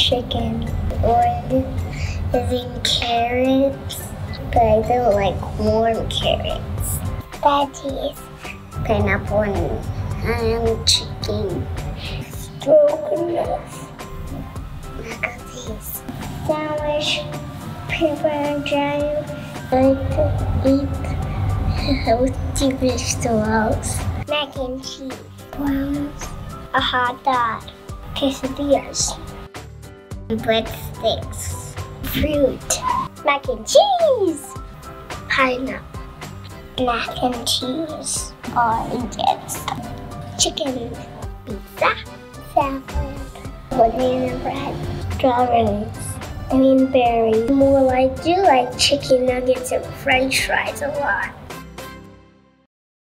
chicken. Or eating carrots, but I don't like warm carrots. Veggies. Pineapple and ham, chicken. Stroganoff. Macarons. Sandwich. Paper and jam. I like to eat healthy vegetables. Mac and cheese. Browns. A hot dog. Quesadillas. Breadsticks. Fruit. Mac and cheese. Pineapple. Mac and cheese. Oranges. Chicken. Pizza. Salad. Banana bread. Strawberries. Onion berries. Well, I do like chicken nuggets and french fries a lot.